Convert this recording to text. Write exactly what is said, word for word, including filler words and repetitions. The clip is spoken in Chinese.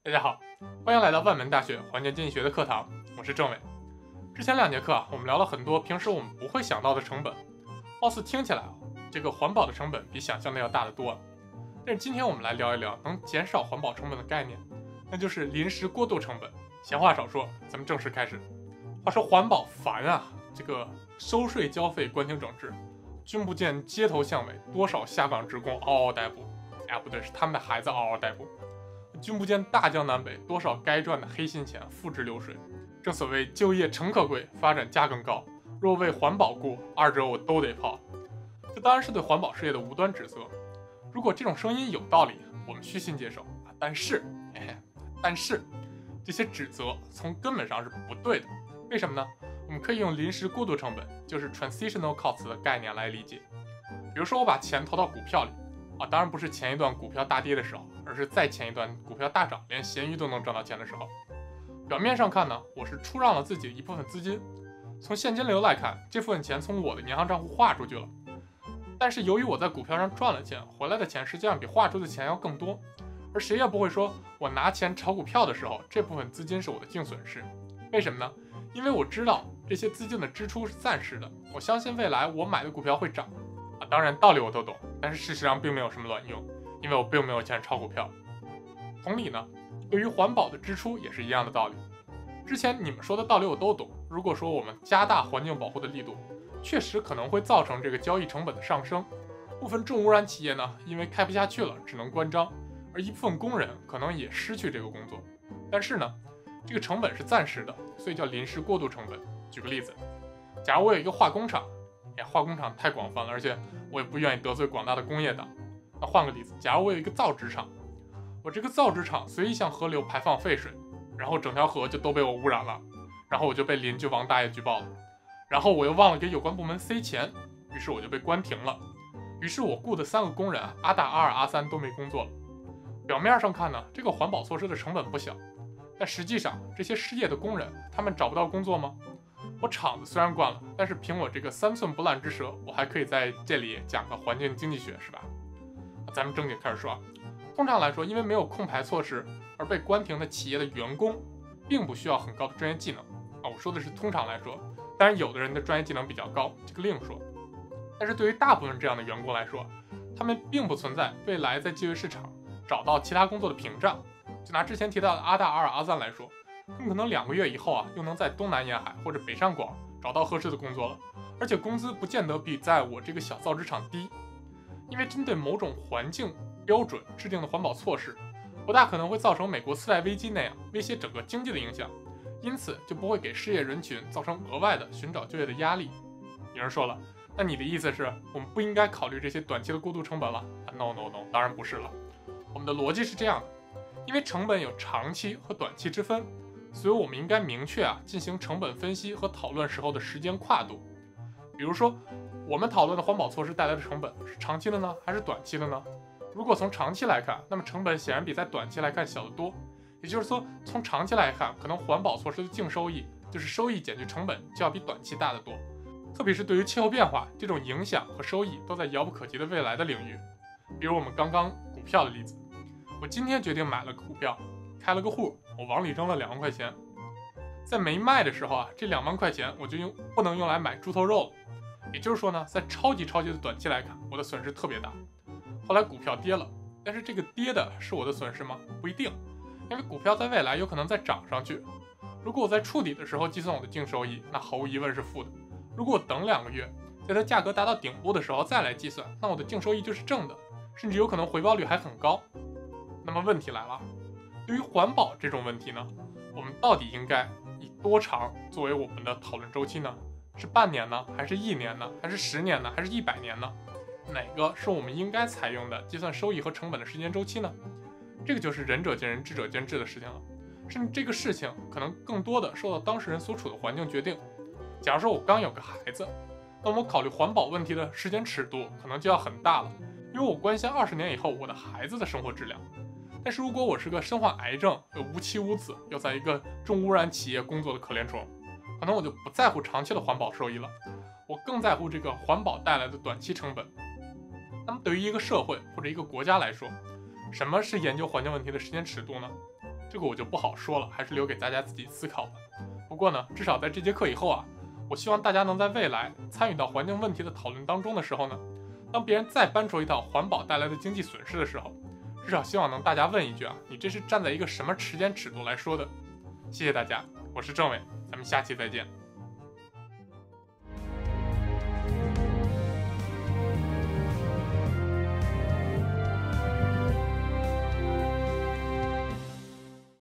大家好，欢迎来到万门大学环境经济学的课堂，我是郑伟。之前两节课啊，我们聊了很多平时我们不会想到的成本，貌似听起来啊，这个环保的成本比想象的要大得多。但是今天我们来聊一聊能减少环保成本的概念，那就是临时过渡成本。闲话少说，咱们正式开始。话说环保烦啊，这个收税交费关停整治，君不见街头巷尾多少下岗职工嗷嗷待哺，哎不对，是他们的孩子嗷嗷待哺。君不见大江南北多少该赚的黑心钱付之流水。正所谓就业诚可贵，发展价更高。若为环保故，二者我都得抛。这当然是对环保事业的无端指责。如果这种声音有道理，我们虚心接受。但是，嘿嘿，但是这些指责从根本上是不对的。为什么呢？我们可以用临时过渡成本，就是 transitional cost 的概念来理解。比如说，我把钱投到股票里。啊，当然不是前一段股票大跌的时候，而是再前一段股票大涨，连咸鱼都能挣到钱的时候。表面上看呢，我是出让了自己一部分资金，从现金流来看，这部分钱从我的银行账户划出去了。但是由于我在股票上赚了钱，回来的钱实际上比划出的钱要更多，而谁也不会说我拿钱炒股票的时候，这部分资金是我的净损失。为什么呢？因为我知道这些资金的支出是暂时的，我相信未来我买的股票会涨。啊，当然道理我都懂，但是事实上并没有什么卵用，因为我并没有钱炒股票。同理呢，对于环保的支出也是一样的道理。之前你们说的道理我都懂，如果说我们加大环境保护的力度，确实可能会造成这个交易成本的上升。部分重污染企业呢，因为开不下去了，只能关张，而一部分工人可能也失去这个工作。但是呢，这个成本是暂时的，所以叫临时过渡成本。举个例子，假如我有一个化工厂，哎，化工厂太广泛了，而且我也不愿意得罪广大的工业党。那换个例子，假如我有一个造纸厂，我这个造纸厂随意向河流排放废水，然后整条河就都被我污染了，然后我就被邻居王大爷举报了，然后我又忘了给有关部门塞钱，于是我就被关停了。于是我雇的三个工人啊，阿大、阿二、阿三都没工作了。表面上看呢，这个环保措施的成本不小，但实际上这些失业的工人，他们找不到工作吗？我厂子虽然关了，但是凭我这个三寸不烂之舌，我还可以在这里讲个环境经济学，是吧？咱们正经开始说啊。通常来说，因为没有控排措施而被关停的企业的员工，并不需要很高的专业技能啊。我说的是通常来说，当然有的人的专业技能比较高，这个另说。但是对于大部分这样的员工来说，他们并不存在未来在就业市场找到其他工作的屏障。就拿之前提到的阿大、阿二、阿三来说，他们可能两个月以后啊，又能在东南沿海或者北上广找到合适的工作了，而且工资不见得比在我这个小造纸厂低。因为针对某种环境标准制定的环保措施，不大可能会造成美国次贷危机那样威胁整个经济的影响，因此就不会给失业人群造成额外的寻找就业的压力。有人说了，那你的意思是我们不应该考虑这些短期的过渡成本了？ No No No， 当然不是了。我们的逻辑是这样的，因为成本有长期和短期之分，所以我们应该明确啊进行成本分析和讨论时候的时间跨度。比如说，我们讨论的环保措施带来的成本是长期的呢，还是短期的呢？如果从长期来看，那么成本显然比在短期来看小得多。也就是说，从长期来看，可能环保措施的净收益，就是收益减去成本，就要比短期大得多。特别是对于气候变化这种影响和收益都在遥不可及的未来的领域，比如我们刚刚股票的例子，我今天决定买了个股票，开了个户，我往里扔了两万块钱。在没卖的时候啊，这两万块钱我就用不能用来买猪头肉了。也就是说呢，在超级超级的短期来看，我的损失特别大。后来股票跌了，但是这个跌的是我的损失吗？不一定，因为股票在未来有可能再涨上去。如果我在触底的时候计算我的净收益，那毫无疑问是负的。如果我等两个月，在它价格达到顶部的时候再来计算，那我的净收益就是正的，甚至有可能回报率还很高。那么问题来了，对于环保这种问题呢，我们到底应该以多长作为我们的讨论周期呢？是半年呢，还是一年呢，还是十年呢，还是一百年呢？哪个是我们应该采用的计算收益和成本的时间周期呢？这个就是仁者见仁，智者见智的事情了。甚至这个事情可能更多的受到当事人所处的环境决定。假如说我刚有个孩子，那我考虑环保问题的时间尺度可能就要很大了，因为我关心二十年以后我的孩子的生活质量。但是如果我是个身患癌症又无妻无子，又在一个重污染企业工作的可怜虫，可能我就不在乎长期的环保收益了，我更在乎这个环保带来的短期成本。那么对于一个社会或者一个国家来说，什么是研究环境问题的时间尺度呢？ 这个我就不好说了，还是留给大家自己思考吧。不过呢，至少在这节课以后啊，我希望大家能在未来参与到环境问题的讨论当中的时候呢，当别人再搬出一套环保带来的经济损失的时候，至少希望能大家问一句啊，你这是站在一个什么时间尺度来说的？谢谢大家，我是政委，咱们下期再见。